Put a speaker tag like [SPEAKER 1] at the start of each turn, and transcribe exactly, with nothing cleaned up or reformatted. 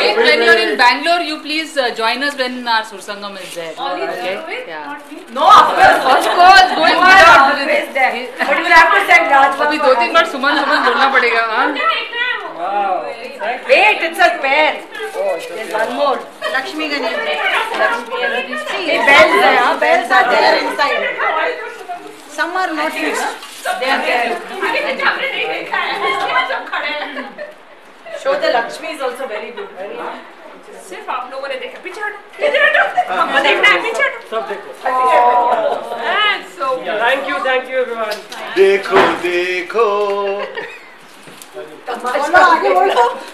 [SPEAKER 1] Rohit, when you're in Bangalore, you please uh, join us when our Sursangam is there. Okay? Yeah.
[SPEAKER 2] No, of course.
[SPEAKER 1] Of course, going without.
[SPEAKER 2] Always there. But you will have to send Raj.
[SPEAKER 1] अभी दो तीन बार सुमन सुमन बोलना पड़ेगा, हाँ?
[SPEAKER 2] Wow. Wait, it's a pair. Oh, there's one more. Lakshmi ka name. Lakshmi. See, bells are, huh? Bells are there inside. Some are not fixed. They are there. Show the Lakshmi is also very good. Very good. सिर्फ आप लोगों ने देखा पीछे हटो पीछे हटो हमको देखना है पीछे हटो सब देखो
[SPEAKER 3] thank you thank you everyone
[SPEAKER 4] देखो देखो
[SPEAKER 2] बोलो आगे बोलो